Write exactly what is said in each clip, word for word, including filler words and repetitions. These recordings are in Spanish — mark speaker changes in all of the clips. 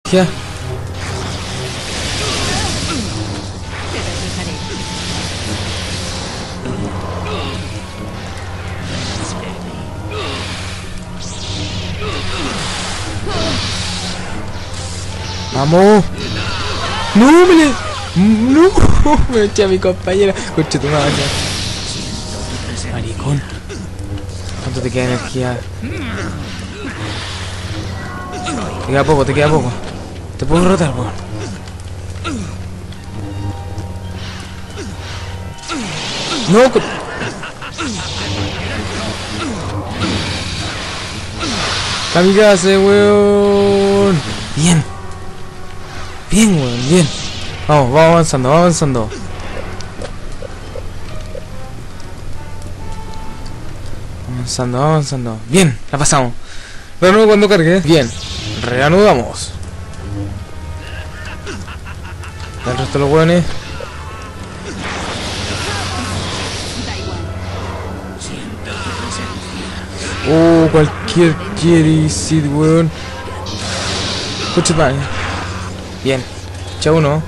Speaker 1: Ya. Vamos. No, me le... No, me eché a mi compañera. Concha tu madre. Maricón. ¿Cuánto te queda energía? Te queda poco, te queda poco. Te puedo derrotar, weón. No, con... Kamikaze, weón. Bien. Bien, weón, bien. Vamos, vamos avanzando, vamos avanzando. Avanzando, avanzando. Bien, la pasamos. Reanudo cuando cargue. Bien, reanudamos. El resto de los hueones. Oh, cualquier quiere Sid, weón. Escucha, vale. Bien, echa uno.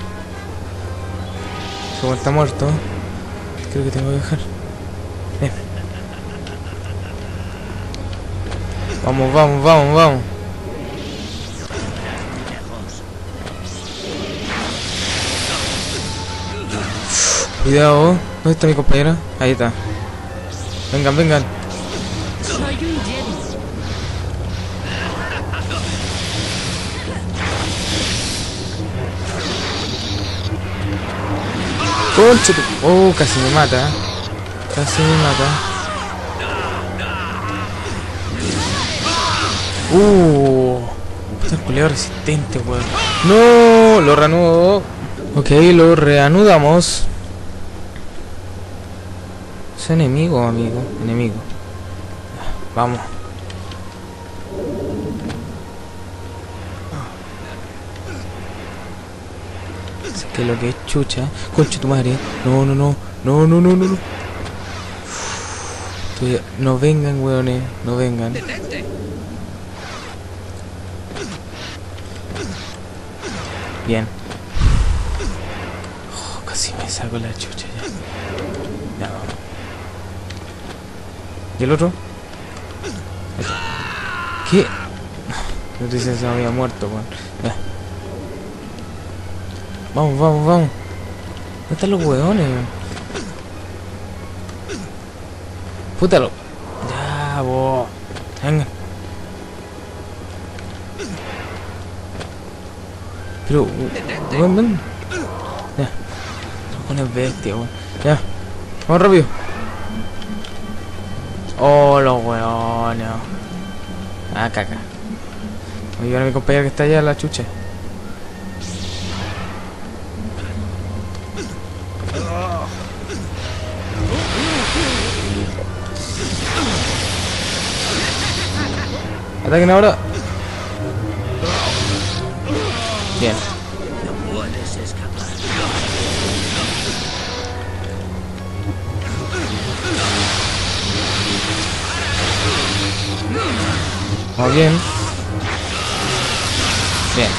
Speaker 1: Como está muerto, creo que tengo que dejar. Bien. Vamos, vamos, vamos, vamos. Cuidado. ¿Dónde está mi compañera? Ahí está. Vengan, vengan.
Speaker 2: Soy un Jedi.
Speaker 1: Concha tu... Oh, casi me mata. Casi me mata. Uh, puta culeado resistente, weón. No, lo reanudo. Ok, lo reanudamos. Es enemigo, amigo. Enemigo. Vamos. Que lo que es chucha. Concha tu madre. No, no, no. No, no, no, no, no. Estoy... No vengan, weones. No vengan. Bien. Oh, casi me saco la chucha ya. Ya vamos. ¿Y el otro? ¿Qué? No te se había muerto, weón. Ya. Vamos, vamos, vamos. ¿Dónde están los hueones? Puta lo... Ya, vos. Venga. Pero... Weón, ven. Ya. Los hueones bestias, weón. Ya. Vamos rápido. Oh, los hueones. Ah, caca. Voy a llevar a mi compañero que está allá a la chucha. Ataquen ahora. Bien.
Speaker 2: No puedes escapar.
Speaker 1: Muy bien. Bien.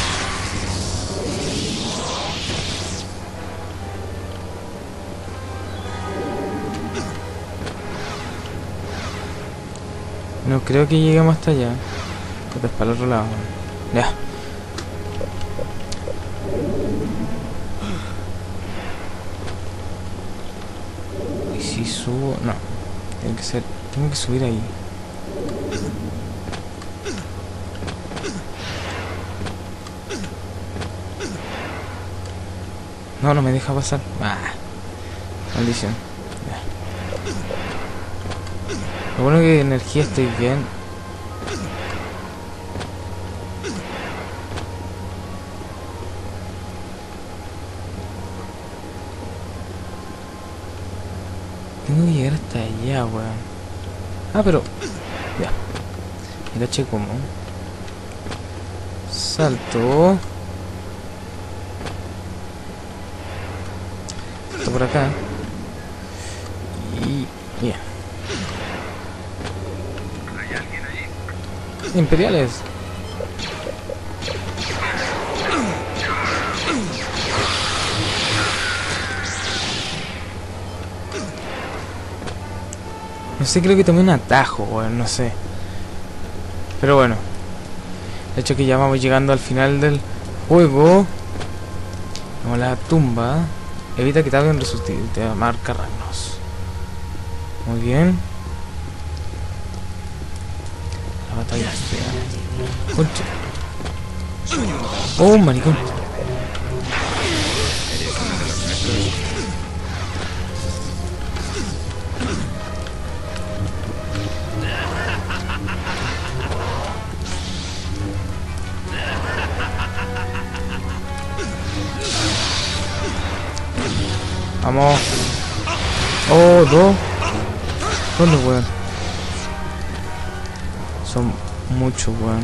Speaker 1: No creo que lleguemos hasta allá. Porque es para el otro lado. Ya. Y si subo... No. Tiene que ser... Tengo que subir ahí. No, no me deja pasar. Ah. Maldición. Ya. Lo bueno que de energía estoy bien. Tengo que llegar hasta allá, weón. Ah, pero... Ya. Me caché como... Salto. Salto por acá. Y... Bien.
Speaker 3: ¿Hay alguien allí?
Speaker 1: Imperiales. No sé, creo que tomé un atajo, weón, no sé. Pero bueno. De hecho que ya vamos llegando al final del juego. Vamos a la tumba. Evita que Tavion resucite a marca Ragnos. Muy bien. La batalla fea. Concha. Oh, maricón. Vamos. Oh, dos. ¿Dónde, weón? Son muchos, weón.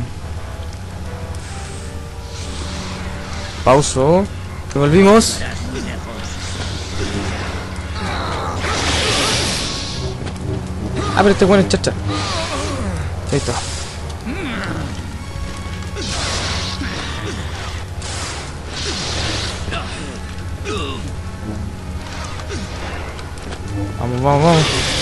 Speaker 1: Pauso. Que volvimos. Ah, pero este weón es chacha. Ahí está. Vamos, vamos, vamos.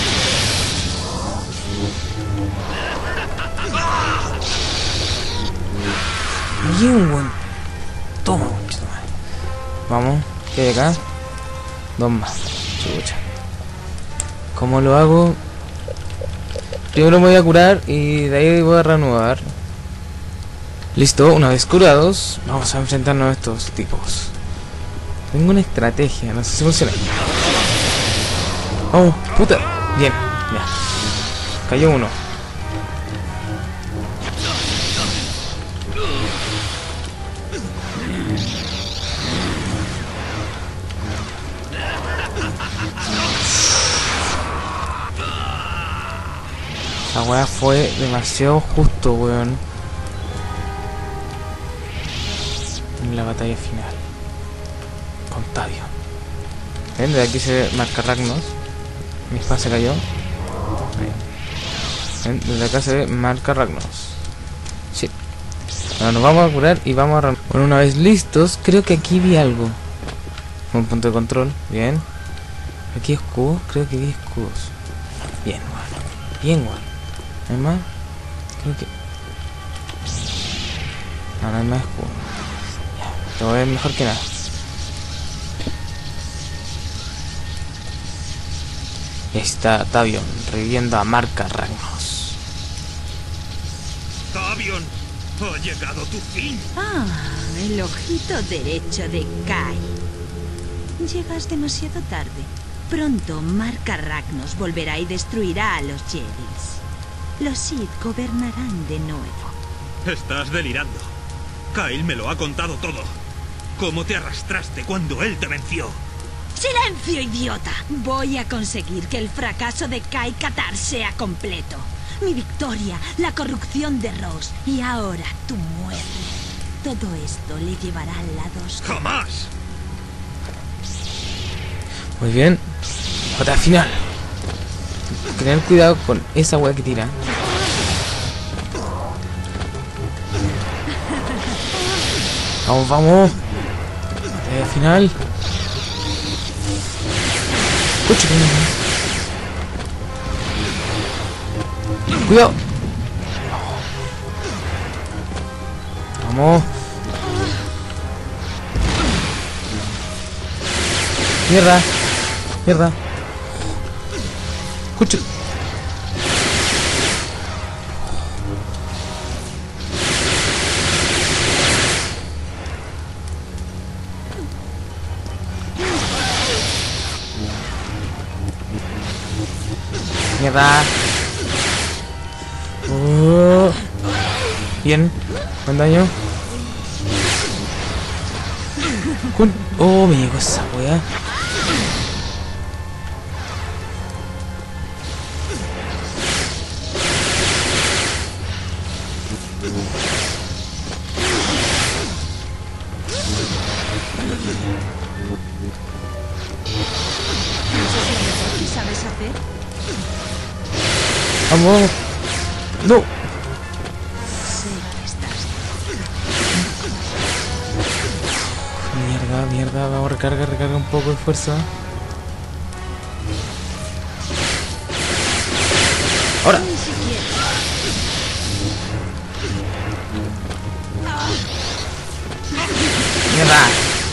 Speaker 1: Bien, weón. Toma, mucho más. Vamos, ¿qué hay acá? Dos más. Chucha. ¿Cómo lo hago? Primero me voy a curar y de ahí voy a reanudar. Listo, una vez curados, vamos a enfrentarnos a estos tipos. Tengo una estrategia, no sé si funciona. Oh, puta. Bien, ya. Cayó uno. La weá fue demasiado justo, weón. En la batalla final. Con Tavion. ¿Ven? De aquí se marca Ragnos. Mi espada se cayó. ¿Ven? Desde acá se ve marca Ragnos. Sí. Ahora nos vamos a curar y vamos a... Bueno, una vez listos, creo que aquí vi algo. Un punto de control. Bien. Aquí escudos. Creo que vi escudos. Bien, weón. Bien, weón. ¿Hay más? Creo que... No, no hay más escudo. Ya, esto es mejor que nada. Y ahí está Tavion, reviviendo a marca Ragnos.
Speaker 3: Tavion, ha llegado tu fin.
Speaker 4: Ah, el ojito derecho de Kai. Llegas demasiado tarde. Pronto marca Ragnos volverá y destruirá a los Jedis. Los Sith gobernarán de nuevo.
Speaker 3: Estás delirando. Kyle me lo ha contado todo. ¿Cómo te arrastraste cuando él te venció?
Speaker 4: ¡Silencio, idiota! Voy a conseguir que el fracaso de Kai Katar sea completo. Mi victoria, la corrupción de Ross y ahora tu muerte. Todo esto le llevará al lado oscuro.
Speaker 3: ¡Jamás!
Speaker 1: Muy bien. Batalla final. Tener cuidado con esa weá que tira. Vamos, vamos. Batalla final. Escucha, cuidado. Vamos. Mierda. Mierda. Escucha. Mierda. Oh. Bien. Buen daño. Con... Oh, me llegó esa wea.
Speaker 4: ¿Qué sabes hacer?
Speaker 1: Vamos. No.
Speaker 4: Sé que estás...
Speaker 1: Mierda, mierda. Vamos a recargar, recarga un poco de fuerza. Ahora.
Speaker 4: Ni siquiera.
Speaker 1: Mierda.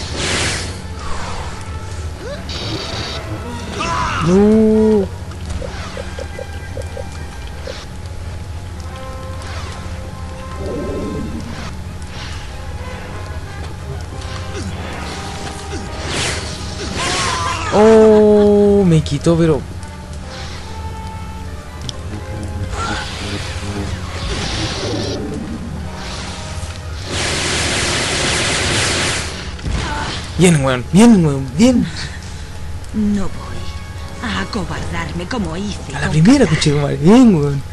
Speaker 1: No. Oh, me quitó, pero bien, weón, bien, weón, bien.
Speaker 4: No voy a acobardarme como hice.
Speaker 1: A la
Speaker 4: con
Speaker 1: primera,
Speaker 4: Qatar.
Speaker 1: escuché, madre. Bien, weón.